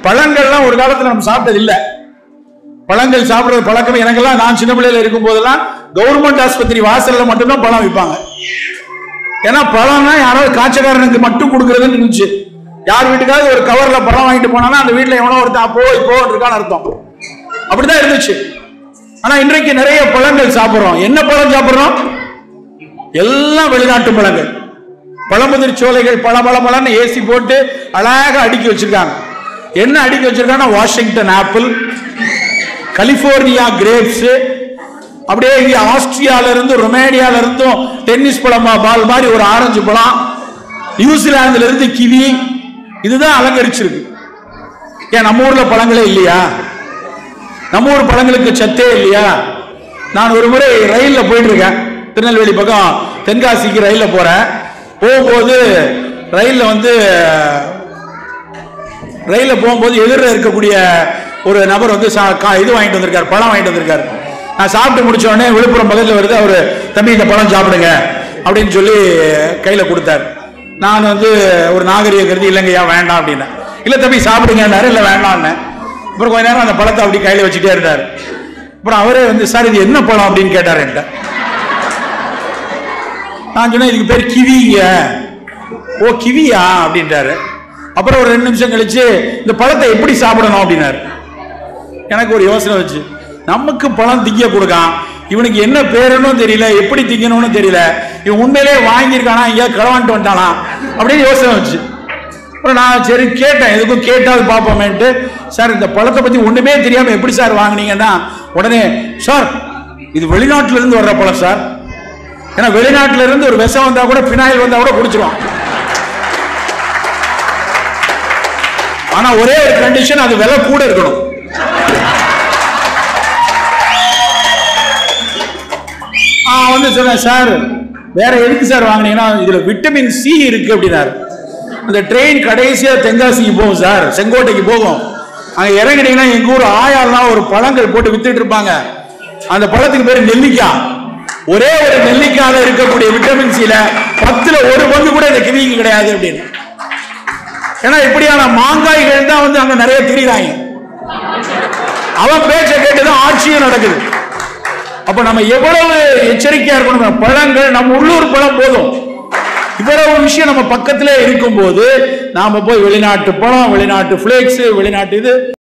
பழங்கள்லாம் ஒரு காலத்துல நம்ம சாப்பிட்டது இல்ல. பழங்கள் சாப்பிடுறது பழக்கம் எனக்கெல்லாம் நான் சின்ன பிள்ளையில இருக்கும் போதெல்லாம் கவர்மெண்ட் ஆஸ்பத்திரி வாசல்ல மட்டும்தான் பழம் விற்பாங்க. ஏன்னா பழம்னா யாராவது காய்ச்சக்காரனுக்கு மட்டும் கொடுக்கறதுன்னு இருந்துச்சு. யார் வீட்டுக்காவது ஒரு கவர்ல பழம் வாங்கிட்டு போனானா அந்த வீட்டுல எவனோ ஒருத்தன் இப்போ இருக்கான்னு அர்த்தம். அப்படிதான் இருந்துச்சு. ஆனா இன்றைக்கு நிறைய பழங்கள் சாப்பிடுறோம். என்ன பழம் சாப்பிடுறோம்? எல்லாம் வெளிநாட்டு பழங்கள். பழமுதிர் சோலைகள் பழன்னு ஏசி போட்டு அழகாக அடுக்கி வச்சிருக்காங்க. என்ன அடுக்கி வச்சிருக்காங்கன்னா வாஷிங்டன் ஆப்பிள், கலிபோர்னியா கிரேப்ஸ், அப்படியே இங்க ஆஸ்திரியால இருந்து ரொமேனியால இருந்தும் டென்னிஸ் பழம் பால் மாதிரி ஒரு ஆரஞ்சு பழம், நியூசிலாந்துல இருந்து கிவி, இதுதான் அலங்கரிச்சிருக்கு. ஏன் நம்ம ஊர்ல பழங்களே இல்லையா? நம்ம ஊர் பழங்களுக்கு சத்தே இல்லையா? நான் ஒரு முறை ரயில்ல போயிட்டு இருக்கேன். திருநெல்வேலி பக்கம் தென்காசிக்கு ரயில்ல போறேன். போகும்போது ரயில்ல போகும்போது எதிரில் இருக்கக்கூடிய ஒரு நபர் வந்து இது வாங்கிட்டு வந்திருக்காரு, பழம் வாங்கிட்டு வந்திருக்காரு. நான் சாப்பிட்டு முடிச்ச உடனே விழுப்புரம் பக்கத்தில் வருது, அவரு தம்பி இந்த பழம் சாப்பிடுங்க அப்படின்னு சொல்லி கையில கொடுத்தாரு. நான் வந்து ஒரு நாகரிக கருதி இல்லைங்கய்யா வேண்டாம் அப்படின்னா, இல்ல தம்பி சாப்பிடுங்கன்னாரு. இல்ல வேண்டாம்னு. அப்புறம் கொஞ்ச நேரம் அந்த பழத்தை அப்படி கையில வச்சுட்டே இருந்தாரு. அப்புறம் அவரே வந்து சார் இது என்ன பழம் அப்படின்னு கேட்டாரு என்கிட்ட. நான் சொன்னேன் இதுக்கு பேர் கிவிங்க. ஓ கிவியா அப்படின்றாரு. அப்புறம் ஒரு 2 நிமிஷம் கழிச்சு இந்த பழத்தை எப்படி சாப்பிடணும் அப்படின்னாரு. எனக்கு ஒரு யோசனை வச்சு, நமக்கு பழம் திங்க கொடுக்கான், இவனுக்கு என்ன பேருன்னு தெரியல, எப்படி திங்கணும்னு தெரியல, இவன் உண்மையிலே வாங்கியிருக்கானா எங்கேயா களவான்ட்டு வந்துட்டானா அப்படின்னு யோசனை வச்சு. அப்புறம் நான் சரி கேட்டேன், எதுக்கும் கேட்டாவது பார்ப்போமேன்ட்டு, சார் இந்த பழத்தை பத்தி ஒண்ணுமே தெரியாம எப்படி சார் வாங்கினீங்கன்னா, உடனே சார் இது வெளிநாட்டுல இருந்து வர்ற பழம் சார். ஏன்னா வெளிநாட்டுல இருந்து ஒரு விஷம் வந்தா கூட பினாயில் வந்தா கூட குடிச்சிடும். ஆனா ஒரே ஒரு கண்டிஷன், அது விலை கூட இருக்கணும். வந்து சொன்னேன் சார் வேற எதுக்கு சார் வாங்கினீங்கன்னா இதுல விட்டமின் சி இருக்கு அப்படின்னாரு. அந்த ட்ரெயின் கடைசியா தென்காசிக்கு போகும் சார், செங்கோட்டைக்கு போகும். அங்க இறங்கிட்டீங்கன்னா எங்க ஊர் ஆயாலாம் ஒரு பழங்கள் போட்டு வித்துட்டு இருப்பாங்க. அந்த பழத்துக்கு பேரு நெல்லிக்காய். ஒரே ஒரு நெல்லிக்காயில இருக்கக்கூடிய விட்டமின் சில 10ல் 1 பங்கு கூட இந்த கிவிக்கு கிடையாது அப்படின்னு. ஏன்னா இப்படியான மாங்காய்கள் தான் வந்து அங்க நிறைய திரிறாங்க. அவன் பேச்ச கேட்டுதான் ஆட்சியும் நடக்குது. அப்ப நம்ம எவ்வளவு எச்சரிக்கையா இருக்கணும். பழங்கள் நம்ம உள்ளூர் பழம் போதும். இவ்வளவு விஷயம் நம்ம பக்கத்திலே இருக்கும் போது நாம போய் வெளிநாட்டு பழம், வெளிநாட்டு பிளேக்ஸ், வெளிநாட்டு இது